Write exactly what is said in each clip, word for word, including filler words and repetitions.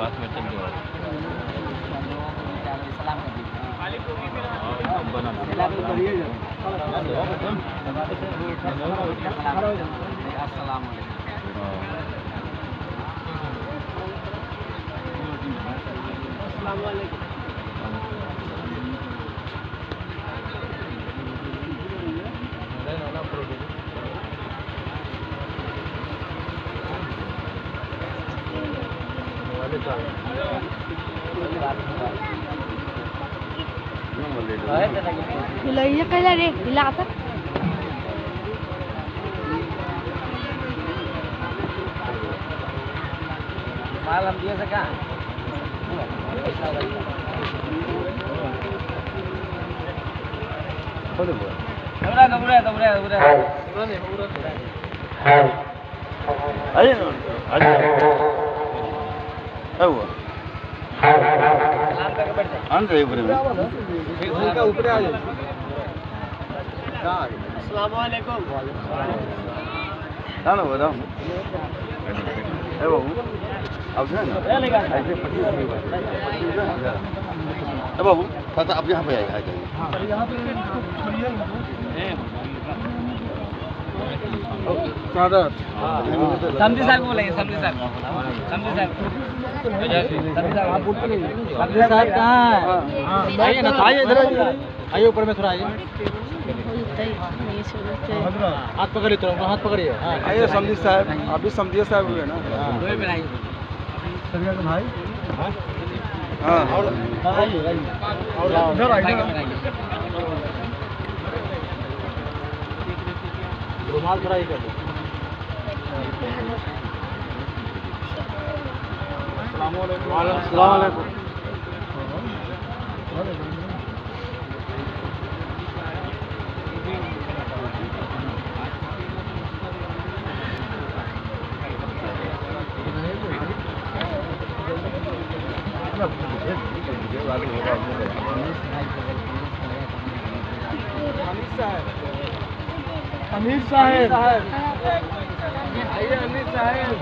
पास में चल गया Bilangnya kaya deh, bilang apa? Malam dia sekarang. Boleh boleh. Udah, udah, udah, udah, udah. अरे अरे वो अंदर ऊपर में उनका ऊपर आ जाए। अस्सलाम वालेकुम। ना ना बताओ ए बाबू अब ना ऐसे पच्चीस ए बाबू था अब यहाँ पे आए आए यहाँ पे समझी साहब बोलेंगे समझी साहब समझी साहब समझी साहब कहाँ है आइए ना आइए इधर आइए ऊपर में थोड़ा आइए हाथ पकड़िए थोड़ा हाथ पकड़िए आइए समझी साहब अभी समझिए साहब हुए ना भाई हाँ आइए आइए रुमाल थोड़ा ही कर दो। अस्सलाम वालेकुम। अमीर साहब आइए अमीर साहब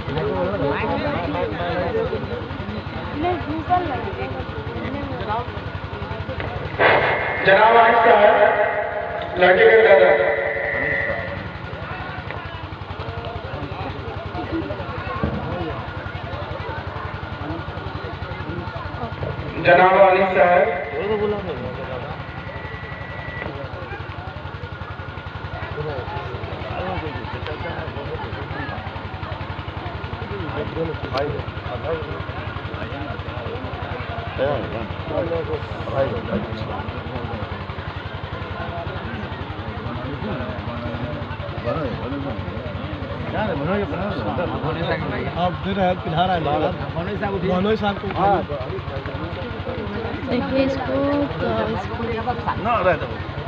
जनाब आमिर साहब लड़के का दादा जनाब आमिर साहब आप दे रहे हैं पिला रहे हैं मनोज साहब को देखिए इसको तो इसको ना रहता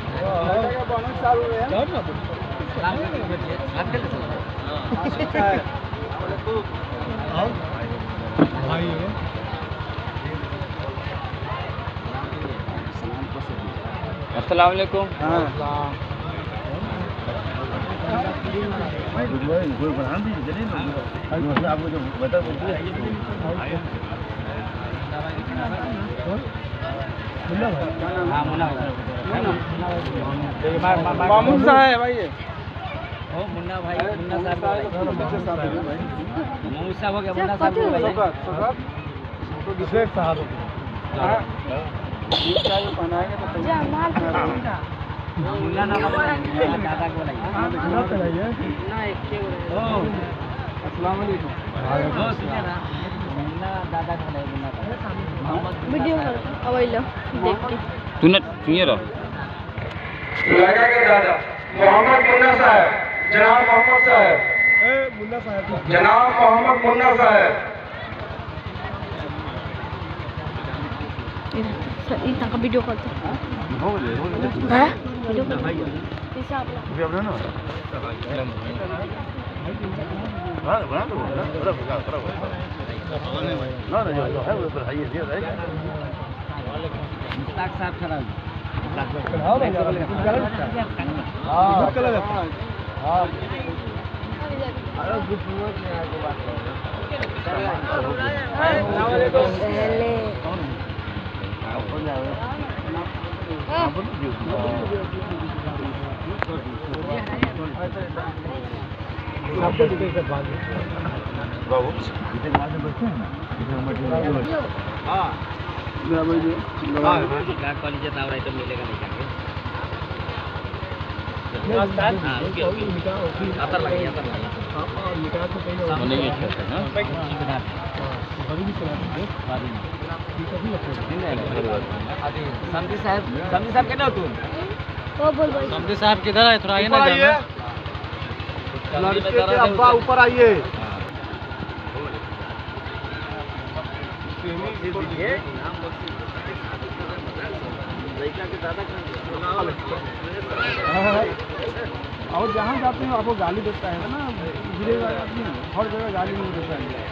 भाई अस्सलाम वालेकुम कोई बढ़ा दीजिए आपको जो बता मामून साहब आइए ओ मुन्ना भाई मुन्ना साहब मामून साहब हो गया मुन्ना साहब हो गया शेख साहब मुन्ना ना दादा को बुलाइए ना एक के ओ अस्सलाम वालेकुम ओ सुनिए ना मुन्ना दादा को बुलाइए मुन्ना वीडियो अवेलो देख के तूने सुनिए रहो लड़का का दादा मोहम्मद मुन्ना साहब जनाब मोहम्मद साहब ए मुन्ना साहब जनाब मोहम्मद मुन्ना साहब इतना का वीडियो कॉल हो गए हो गए हां वीडियो कॉल हिसाब ला अभी अपना ना हां बना दो बड़ा बड़ा बड़ा ना ना जो है वो पर है ये है मुस्ताक साहब खड़ा हां हां कल हां अरे गुड न्यूज़ में आके बात पहले कॉलेज आवरा तो मिलेगा नहीं आता लगे आता लगे नहीं अच्छा है समझी साहब समझी साहब कहना तुम ओ बोल भाई समझे साहब किधर है? थोड़ा आइए ना लड़के के अब्बा ऊपर आइए। और जहाँ जाते हैं आपको गाली देता है ना, गिरेगा आदमी, हर जगह गाली नहीं देता है।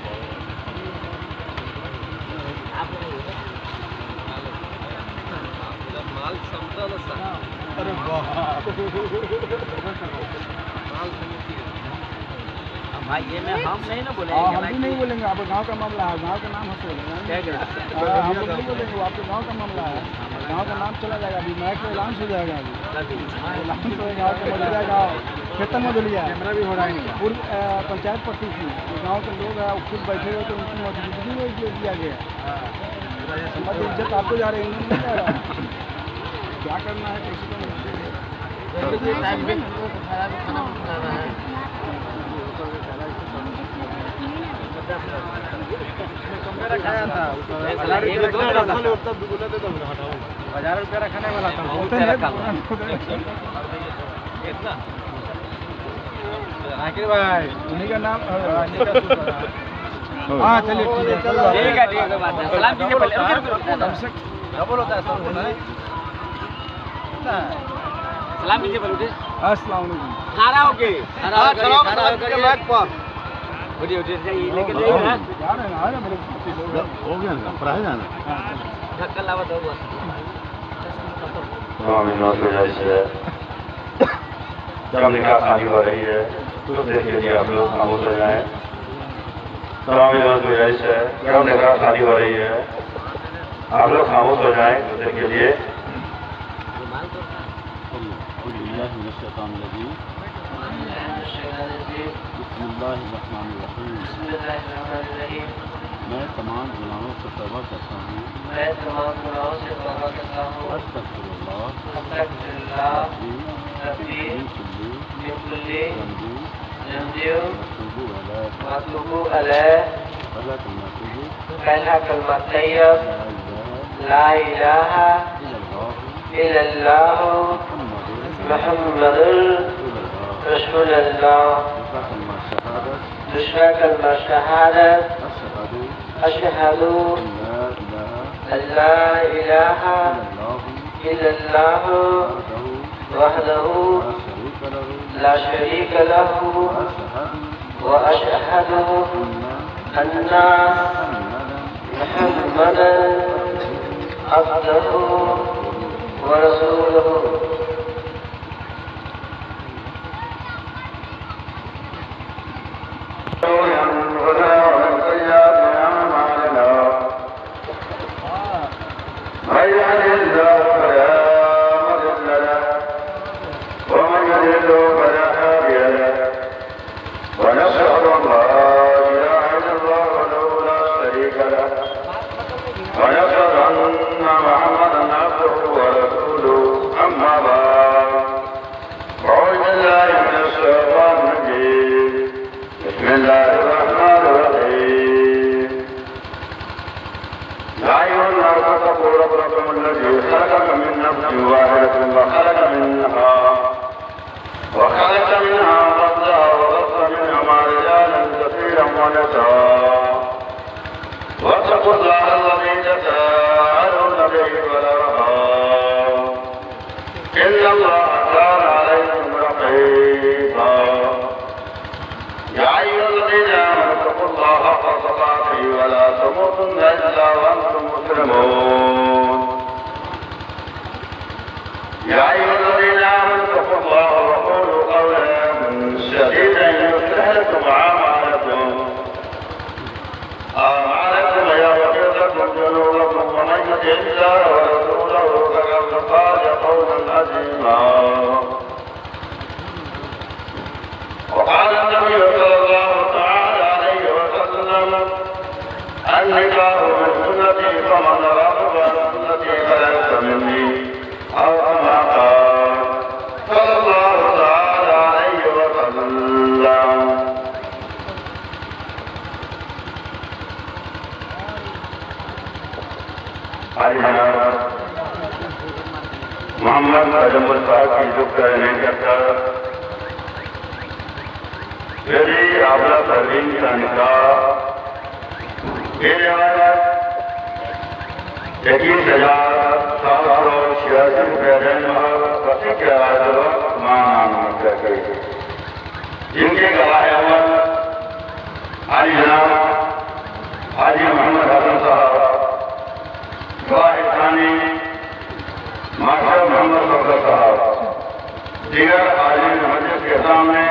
माल समतल असा अरे भाई ये में हम नहीं ना बोलेंगे हाँ, हम भी नहीं बोलेंगे। आपके गांव का मामला है, गांव का नाम हंस बोलेंगे। हम लोग नहीं बोलेंगे, आपके गांव का मामला है, गांव का नाम चला जाएगा। अभी मैच में ऐलान हो जाएगा, अभी ऐलान हो गाँव के मधुलिया गाँव खेतन मधुलिया कैमरा भी हो रहा है। पूरी पंचायत पट्टी की गाँव के लोग हैं, खुद बैठे हुए तो उनकी मौजूदगी में दिया गया। समझ इज्जत आपको जा रही है, नहीं जा रहा। क्या करना है किसी को खाया था हजार रुपया रखने वाला था। आखिर भाई उन्हीं का नाम। हाँ चलिए ठीक है, ठीक है बात है। सलाम कीजिए पहले। डबल होता है सलाम कीजिए बोलो। अस्सलाम वालेकुम। खड़ा होके खड़ा होके माइक पर उठी उठी जाइए, लेके जाइए ना। जा रहे हैं, आ रहे हैं मेरे हो गया ना, पर है जाना। धक्का लावा दो बस। स्वामी नौकरी से जब निकाह शादी हो रही है तो देख के लिए आप लोग खामोश हो जाएं। स्वामी नौकरी से जब निकाह शादी हो रही है आप लोग खामोश हो जाएं तो देख के लिए। मैं तमाम गुनाहों से तौबा करता हूँ। मैं तमाम गुनाहों से तौबा करता हूँ। अस्तगफिरुल्लाह अस्तगफिरुल्लाह रब्बी मिन कुल्ली ज़ंबी व अतूबु अलैह। पहला कलमा तैयब ला इलाहा इल्लल्लाह मुहम्मदुर रसूलुल्लाह। दूसरा कलमा शहादत अशहदु अल्ला इलाहा इल्लल्लाह वहदहु ला शरीक लहु व अशहदु अन्ना मुहम्मदन अब्दुहु व रसूलुहु। واتقوا الله الذي تساءلون به والأرحام إن الله كان عليكم رقيبا يا أيها الذين آمنوا اتقوا الله حق تقاته ولا تموتن إلا وأنتم مسلمون يا أيها الذين آمنوا اتقوا الله وقولوا قولا سديدا يصلح لكم أعمالكم أعمالكم ويغفر يطع الله ورسوله فقد فاز فوزا عظيما. وقال النبي صلى الله تعالى عليه وسلم النكاح من سنتي فمن رغب عن سنتي فليس مني أو كما قال صلى الله تعالى عليه وسلم. मोहम्मद अजमल साहब की दुख करने करता यदि आपला परवीन का निकाह इक्कीस हजार सात सौ छियासी रुपये प्रति किराया मान करके जिनके गवाह अव्वल हाजी जनाब हाजी मोहम्मद हसन साहब, गवाह थानी मास्टर मोहम्मद सफदर साहब, दीगर आलिम मस्जिद के सामने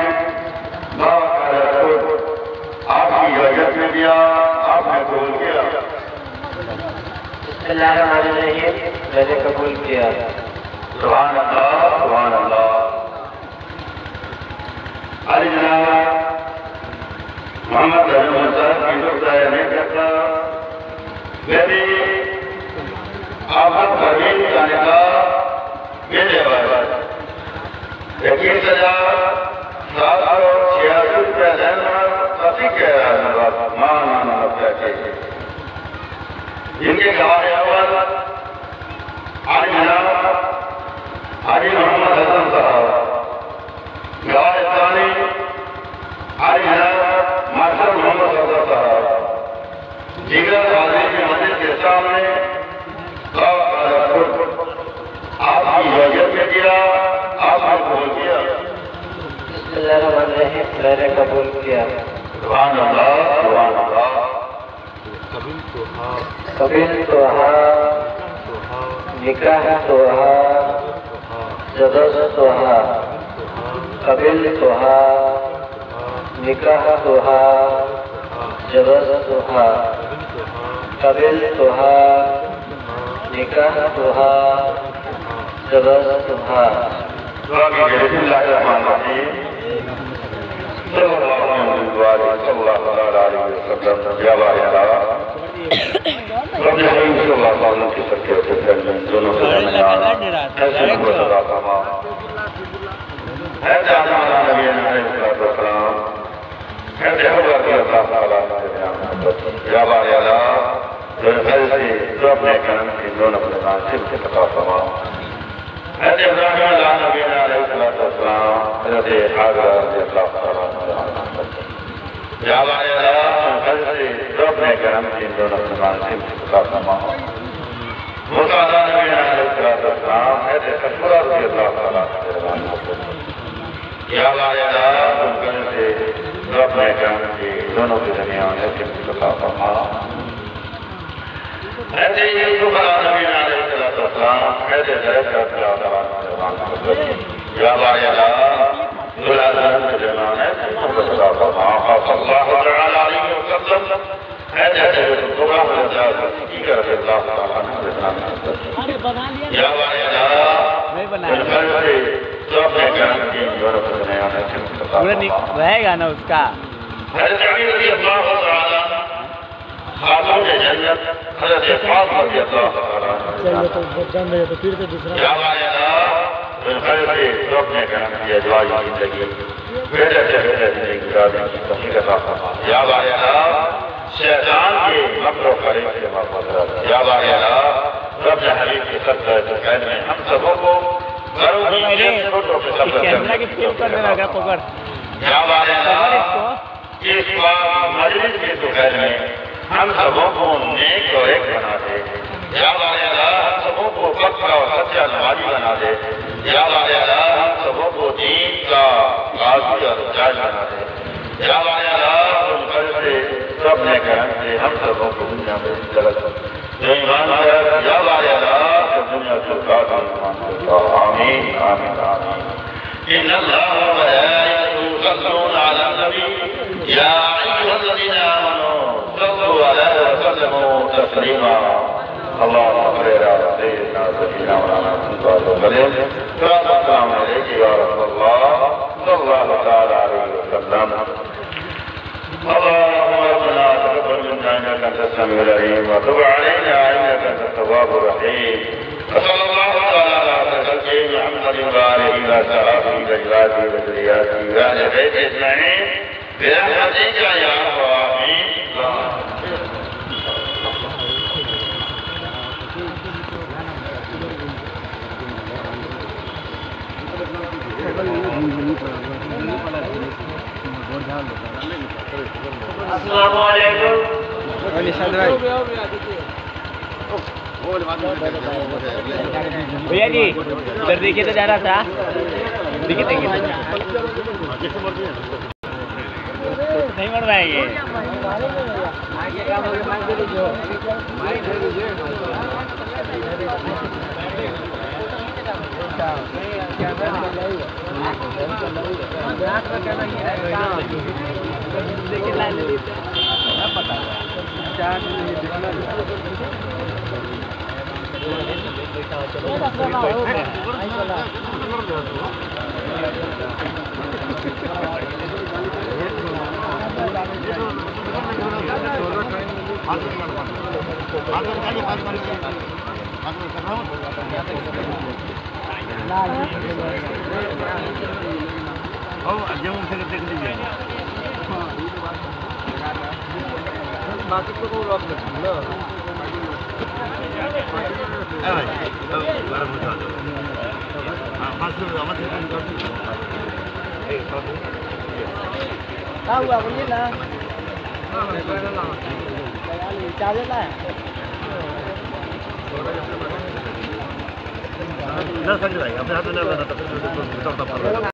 आपकी इजाजत में दिया, आपने कबूल किया। मैंने कबूल किया। सुभान अल्लाह सुभान अल्लाह। अली जनाब मोहम्मद अजमल साहब की दुख नहीं करता यदि आपका परवीन का निकाह मेरे बाद इक्कीस हजार सात सौ छियासी रुपये प्रति किराया मान करके जिनके गवाह अव्वल हाजी जनाब हाजी मोहम्मद हसन साहब, गवाह थानी हाजी जनाब मास्टर मोहम्मद सफदर साहब, दीगर आलिम मस्जिद के सामने आपकी इजाजत में दिया, आपने कबूल किया। मैंने कबूल किया। सुभान अल्लाह सुभान अल्लाह। कबील तोहा निकाह तोहा जबस तोहा कबील तोहा निकाह तोहा जबस तोहा कबील तोहा निकाह तोहा जबस तोहा। बिस्मिल्लाहिर्रहमानिर्रहीम। सल्लल्लाहु अलैहि वसल्लम। या बारियाला रब हरीम सल्लल्लाहु अलैहि वसल्लम की सच्चे से दोनों से दरमियान ऐसे को सदा फरमा है जाना नबी अलैहिस्सलाम है देहबर के अल्लाह ताला ने बयान। या बारियाला जो ऐसे जो अपने कर्म की दोनों के नासिब से सदा फरमा है इब्राहिम नबी अलैहिस्सलाम हज़रत हाजरा रज़ी अल्लाह ताला अन्हा। या बारियाला ऐसे जो अपने कर्म की दोनों के नासिब से सदा फरमा मूसा नबी अलैहिस्सलाम है कशूरा रज़ी अल्लाह ताला अन्हा। या बारियाला से जो अपने कर्म की दोनों के दरमियान नासिब से सदा फरमा ऐसे यूसुफ नबी अलैहिस्सलाम ऐसे दरज का या बारियाला दुलालन के जनान है सदा फरमा सल्लल्लाहु अलैहि वसल्लम ऐसे प्रोग्राम में जा की कर अल्लाह ताला ने या बारियाला नहीं बनाया जो अपने कर्म की दोनों के दरमियान नासिब से सदा फरमा रहेगा ना उसका। हज़रत अली रज़ी अल्लाह ताला खातून जन्नत हज़रत फातिमा रज़ी अल्लाह ताला तो फिर से दूसरा या बारियाला बिलखैर से जो अपने कर्म की अजवाज जिंदगी बेहतर से बेहतर जिंदगी गुजारने की तौफीक अता फरमा। या बारियाला शैतान के मक्र व फरेब से महफूज रख। या बारियाला रब हबीब के सत्तर के कैद में हम सबों को घरों की छोटों के सब कैमरा के फ्लिप कर देना लगा पकड़। या बारियाला इस मजलिस के दोपहर में हम सबों को नेक और एक बना दे। या बारियाला हम सबों को पक्का और सच्चा नमाजी बना दे। या बारियाला हम सबों को दीन का गाजी और जाज बना दे। या बारियाला तुम घर से अपने कर्म से हम सबों को दुनिया में जगत जो ईमान कर। या बारियाला दुनिया को काफी आमीन आमीन आमीन। इन अल्लाह व मलाइकतहु युसल्लूना अला नबी या अय्युहल्लज़ीना आमनू सल्लू अलैहि व सल्लिमू तस्लीमा। اللهم صل على سيدنا سيدنا مولانا محمد وسلم السلام عليك يا رسول الله صلى الله تعالى عليه وسلم اللهم ربنا تقبل منا انك انت السميع العليم وتب علينا انك انت التواب الرحيم وصلى الله تعالى على خلقه محمد وآله وصحبه وأزواجه وذرياته وأهل بيته أجمعين برحمتك يا أرحم الراحمين. अस्सलाम वालेकुम। भैया जी इधर देखिए तो जा रहा था देखिए देखिए नहीं बढ़ रहा है ये बाकी तो कोई रॉक नहीं ना क्या हुआ बोलिए ना चार्जर है ना सच रहा है अपने हाथ में ना